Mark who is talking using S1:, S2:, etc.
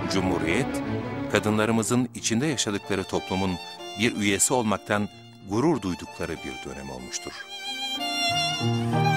S1: Cumhuriyet, kadınlarımızın içinde yaşadıkları toplumun bir üyesi olmaktan gurur duydukları bir dönem olmuştur.